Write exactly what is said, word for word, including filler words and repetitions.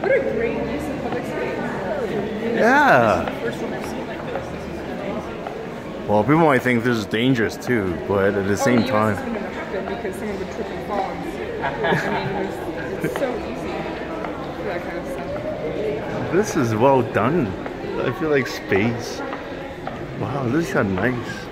What a great use of public space. Yeah. This is the first one I've seen like this. This is amazing. Well, people might think this is dangerous too, but at the same oh, the time. U S is gonna happen because someone would trip and fall. I mean, it's, it's so easy for that kind of stuff. This is well done. I feel like space. Wow, this is nice.